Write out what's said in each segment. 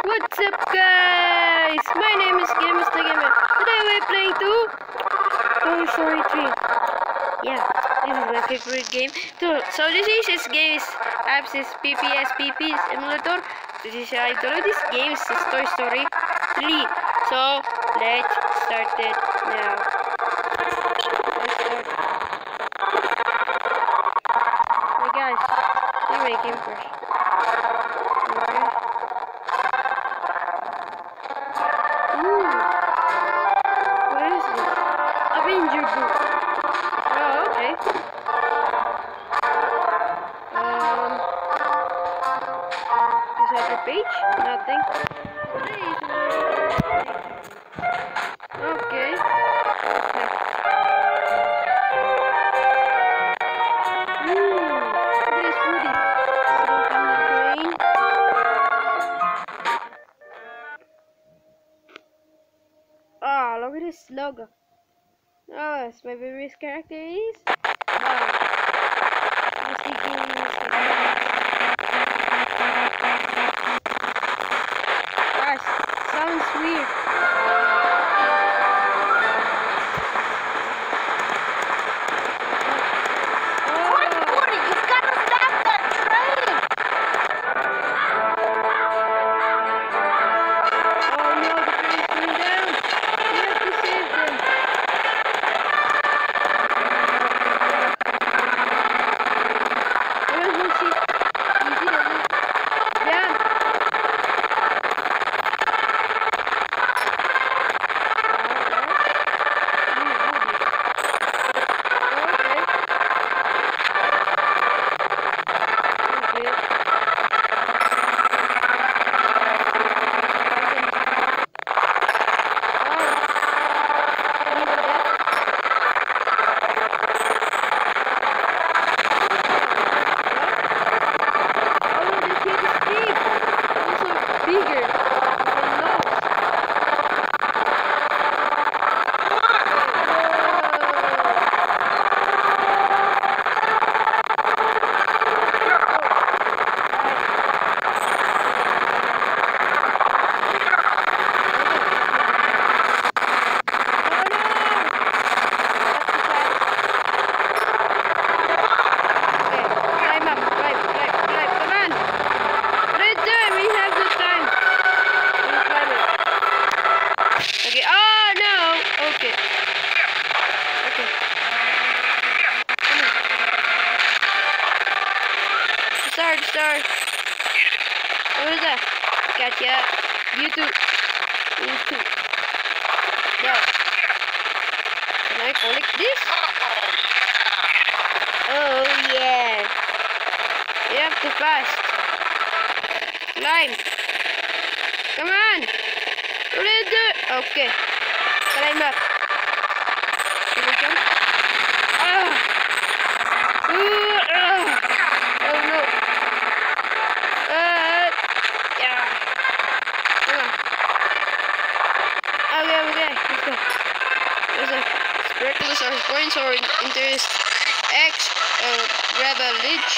What's up, guys? My name is Mr. Gamer. Today we're playing Toy Story 3. Yeah, this is my favorite game. So this game is apps is ppsspp emulator. This is I download this game is Toy Story 3. So let's start it now. Hey guys, let me make game first. What is this? Avenger book. Oh, okay. Is that the page? Nothing. Okay. Look at this Woody. Sitting on the train. Oh, look at this logo. Oh, that's my favorite character is. Wow. Gosh, sounds weird. Woody, you've got to stop that train! Oh no, the train's going down. We have to save them. Start. What is that? Gotcha. YouTube. No. Can I collect this? Oh yeah. You have to fast. Climb. Come on. What do you do? Okay. Climb up. Can we jump? Oh no. Okay, let's go. There's a sprinkles or points or interest X grab a ledge.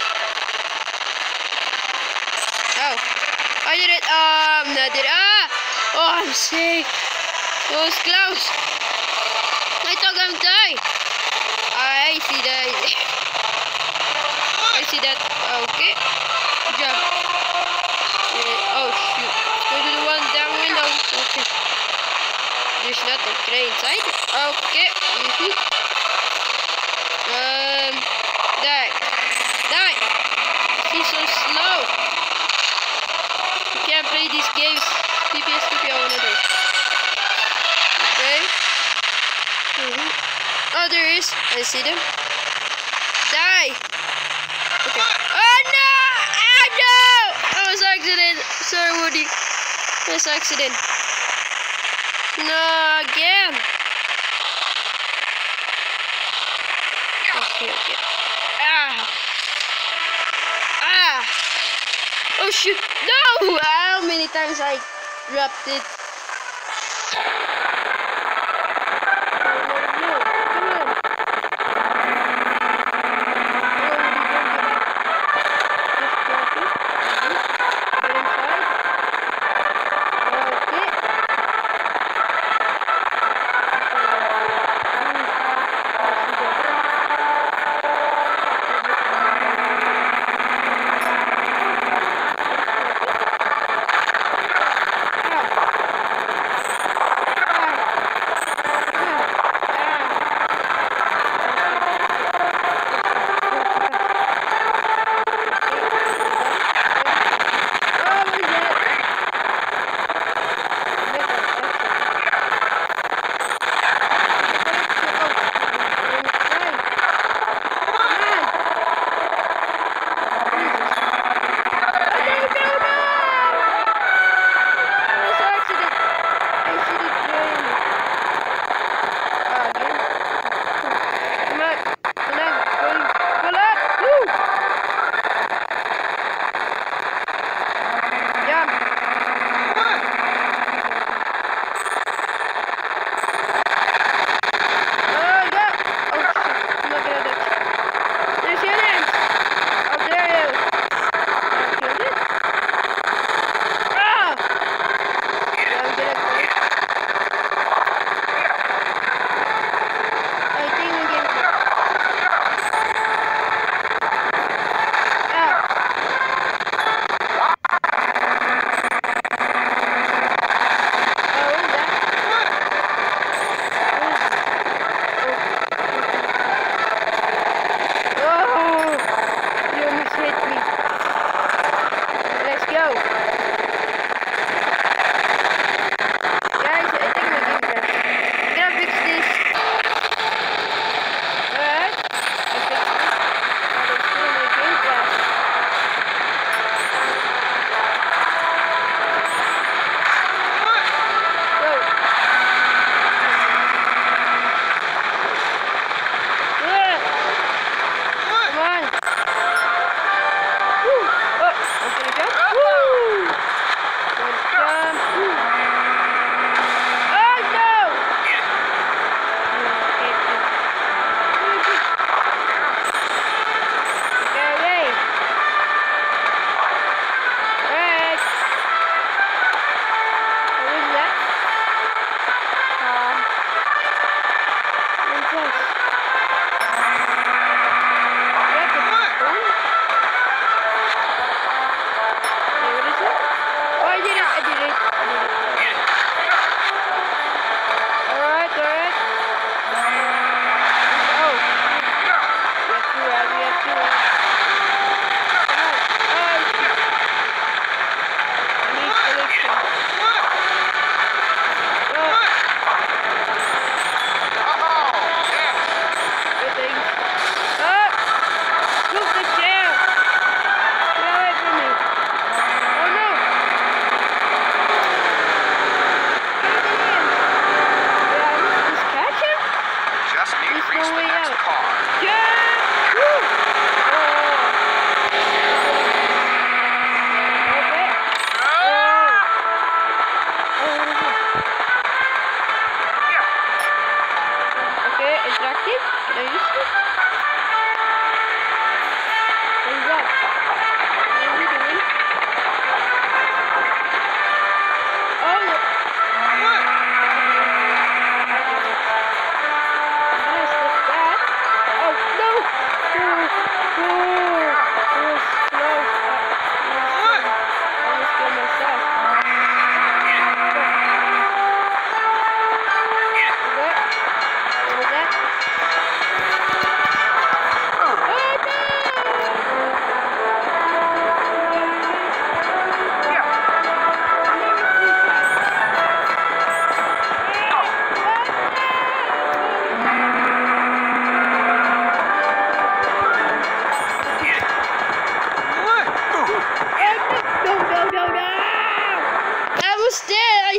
Oh, I did it. Not did. Oh, I'm sick. It was close. I thought I'm dying. I see that. I see that. Okay. Good job. Oh shoot. Let's go to the one down window. Okay. There's not a train inside. Okay. Die. He's so slow. You can't play these games. ppsspp on it. Okay. Oh, there is. I see them. Die. Okay. Oh no! Ah no! That was accident. Sorry, Woody. That's accident. No, again. Okay. Oh shoot! No! How many times I dropped it?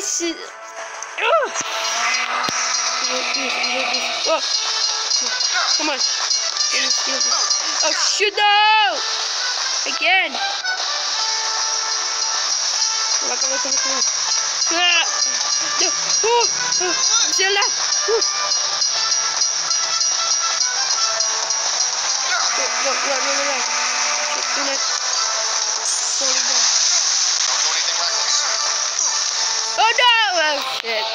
this is... Oh. I hate this. Oh. Come on. Oh, shoot, no! Again. Come on. Ah. No. I'm still alive. Run. Shit, do not fall down. Oh no! Oh shit.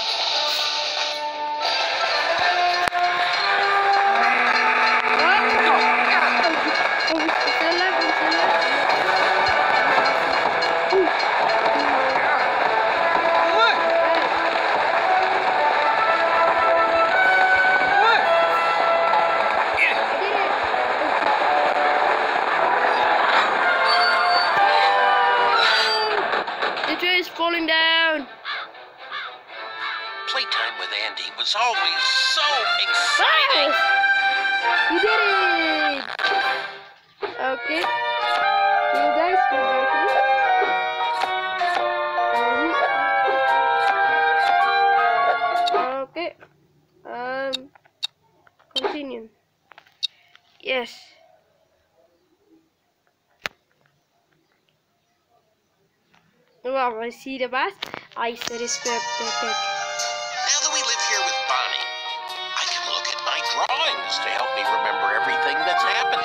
Falling down. Playtime with Andy was always so exciting. Wow. You did it. Okay. You guys okay. Continue. Yes. Well, I see the bus. I said it's the pick. Now that we live here with Bonnie, I can look at my drawings to help me remember everything that's happened.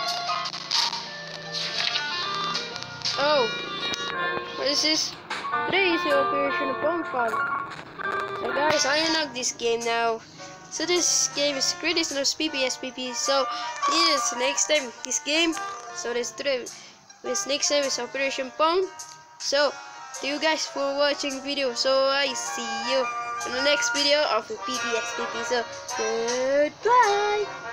Oh, what is this? Today is the Operation Bonfire. So guys, I unlocked this game now. So this game is created of ppsspp. So this next time this game. So this next time is Operation Pong. So thank you guys for watching video. So I see you in the next video of the ppsspp. So goodbye.